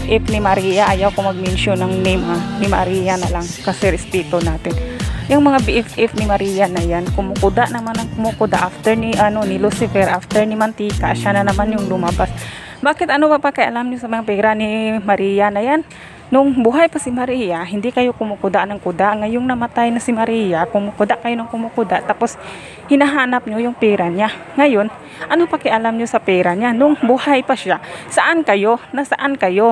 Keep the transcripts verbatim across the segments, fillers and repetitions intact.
F ni Maria, ayaw ko mag-mention ng name ha, ni Maria na lang kasi respeto natin. Yung mga B F F ni Maria na yan, kumukuda naman ang kumukuda after ni ano ni Lucifer, after ni Mantika, siya na naman yung lumabas. Bakit ano ba pakialam niyo sa mga pera ni Maria na yan? Nung buhay pa si Maria, hindi kayo kumukuda ng kuda. Ngayong namatay na si Maria, kumukuda kayo ng kumukuda. Tapos, hinahanap nyo yung pera niya. Ngayon, ano pakialam nyo sa pera niya? Nung buhay pa siya, saan kayo? Nasaan kayo?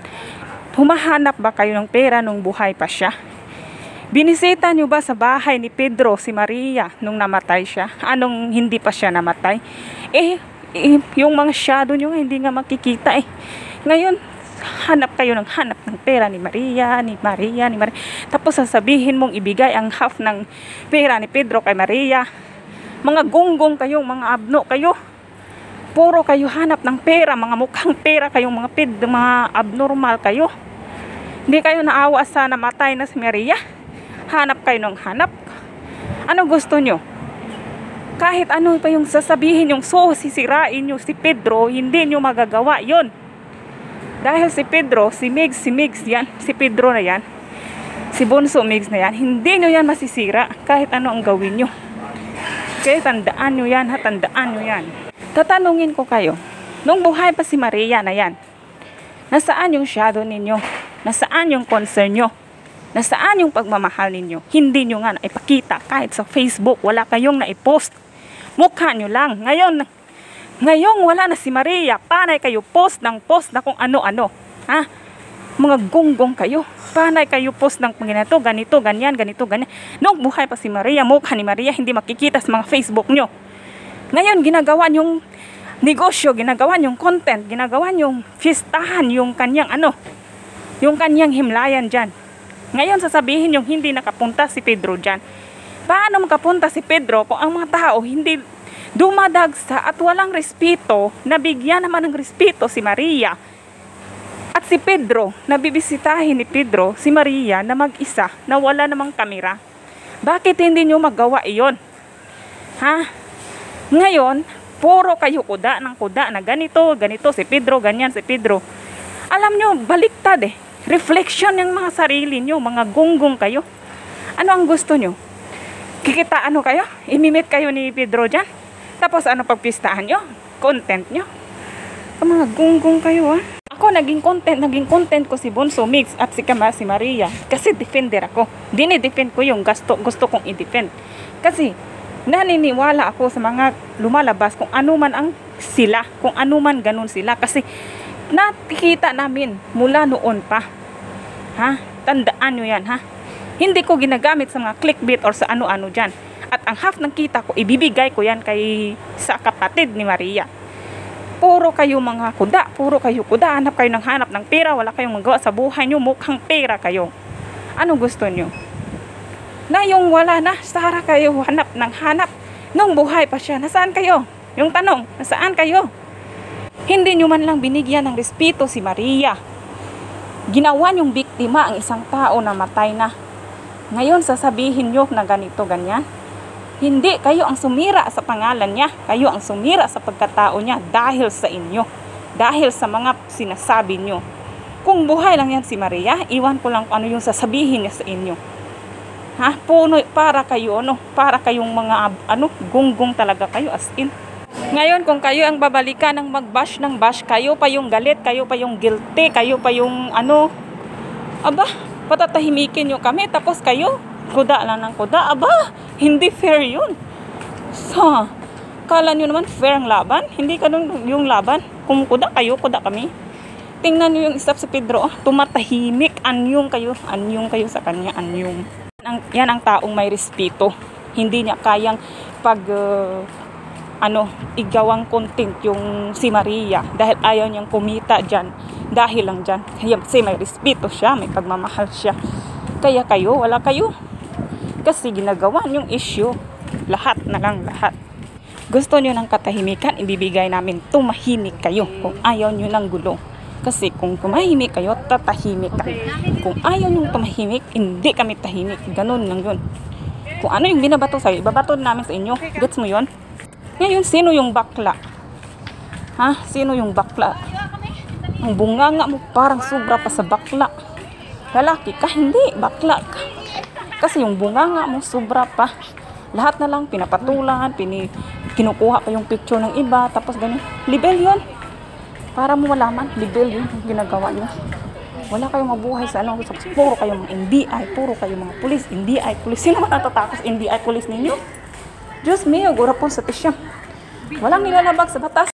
Humahanap ba kayo ng pera nung buhay pa siya? Binisita nyo ba sa bahay ni Pedro si Maria nung namatay siya? Anong hindi pa siya namatay? Eh, eh yung mga shadow nyo hindi nga makikita eh. Ngayon, hanap kayo ng hanap ng pera ni Maria, ni Maria, ni Maria. Tapos sasabihin mong ibigay ang half ng pera ni Pedro kay Maria. Mga gunggong kayo, mga abno kayo. Puro kayo hanap ng pera, mga mukhang pera kayong mga ped, mga abnormal kayo. Hindi kayo naawa sa namatay na si Maria. Hanap kayo ng hanap. Ano gusto nyo? Kahit ano pa yung sasabihin yung so sisirain nyo si Pedro, hindi nyo magagawa yon. Dahil si Pedro, si Migs, si Migs yan, si Pedro na yan, si Bunso Migs na yan, hindi nyo yan masisira kahit ano ang gawin nyo. Kaya tandaan nyo yan, ha, tandaan nyo yan. Tatanungin ko kayo, nung buhay pa si Maria na yan, nasaan yung shadow ninyo? Nasaan yung concern nyo? Nasaan yung pagmamahal ninyo? Hindi nyo nga naipakita kahit sa Facebook, wala kayong naipost. Mukha nyo lang. Ngayon, Ngayong wala na si Maria, panay kayo post ng post na kung ano-ano. Ha? Mga gunggong kayo. Panay kayo post ng ganito, ganito, ganyan, ganito, ganyan. Nung buhay pa si Maria, mukha ni Maria, hindi makikita sa mga Facebook nyo. Ngayon, ginagawa yung negosyo, ginagawa yung content, ginagawa yung fiestahan, yung kanyang ano, yung kanyang himlayan dyan. Ngayon, sasabihin yung hindi nakapunta si Pedro dyan. Paano makapunta si Pedro kung ang mga tao hindi dumadagsa at walang respeto, nabigyan naman ng respeto si Maria at si Pedro, nabibisitahin ni Pedro si Maria na mag-isa na wala namang kamera? Bakit hindi nyo magawa iyon? Ha? Ngayon, puro kayo kuda ng kuda na ganito, ganito si Pedro, ganyan si Pedro. Alam nyo, baliktad eh. Reflection ng mga sarili nyo, mga gunggong kayo. Ano ang gusto nyo? Kikita ano kayo? Imimit kayo ni Pedro dyan? Tapos ano pagpistahan nyo? Content nyo? Mga gunggong kayo ha? Ako naging content, naging content ko si Bunso Mix at si Kama, si Maria. Kasi defender ako. Dinidefend ko yung gusto, gusto kong i-defend. Kasi naniniwala ako sa mga lumalabas kung ano man ang sila. Kung ano man ganun sila. Kasi nakikita namin mula noon pa. Ha? Tandaan nyo yan ha? Hindi ko ginagamit sa mga clickbait or sa ano-ano dyan. At ang half ng kita ko, ibibigay ko yan kay sa kapatid ni Maria. Puro kayo mga kuda, puro kayo kuda, hanap kayo ng hanap ng pera, wala kayong magawa sa buhay nyo, mukhang pera kayo. Ano gusto nyo? Na yung wala na, sara kayo hanap ng hanap. Nung buhay pa siya, nasaan kayo? Yung tanong, nasaan kayo? Hindi nyo man lang binigyan ng respeto si Maria. Ginawa nyong biktima ang isang tao na matay na. Ngayon sasabihin nyo na ganito, ganyan. Hindi, kayo ang sumira sa pangalan niya. Kayo ang sumira sa pagkatao niya dahil sa inyo. Dahil sa mga sinasabi nyo. Kung buhay lang yan si Maria, iwan ko lang ano yung sasabihin niya sa inyo. Ha? Puno, para kayo, ano? Para kayong mga, ano, gunggong talaga kayo as in. Ngayon, kung kayo ang babalikan ng mag-bash ng bash, kayo pa yung galit, kayo pa yung guilty, kayo pa yung, ano, aba, patatahimikin nyo kami, tapos kayo, kuda lang ng kuda. Aba, hindi fair yun. So, kala nyo naman fair ang laban? Hindi ka nung yung laban. Kung kuda kayo, kuda kami. Tingnan nyo yung isap sa Pedro. Oh, tumatahimik. Anyong kayo. Anyong kayo sa kanya. Anyong. Yan ang, yan ang taong may respeto. Hindi niya kayang pag uh, ano, igawang content yung si Maria. Dahil ayaw niyang kumita dyan. Dahil lang dyan. Kasi may respeto siya. May pagmamahal siya. Kaya kayo, wala kayo. Kasi ginagawa yung issue, lahat na lang, lahat. Gusto nyo ng katahimikan, ibibigay namin, tumahimik kayo kung ayaw nyo ng gulo. Kasi kung tumahimik kayo, tatahimik kami. Kung ayaw nyo tumahimik, hindi kami tahimik. Ganun lang yun. Kung ano yung binabato sa'yo, ibabato namin sa inyo. Gets mo yun? Ngayon, sino yung bakla? Ha? Sino yung bakla? Ang bunganga mo parang sobra pa sa bakla. Lalaki ka, hindi, bakla ka. Kasi yung bunganga mo sobra pa. Lahat na lang pinapatulan, pini, kinukuha pa yung picture ng iba, tapos ganun. Libel yun. Para mo malaman, libel yun yung ginagawa niya. Wala kayong mabuhay sa ano, puro kayong mga N B I, puro kayong mga pulis, N D I, pulis. Sino man natatakos N D I, pulis ninyo? Diyos mio, gura po sa tisyam. Walang nilalabag sa batas.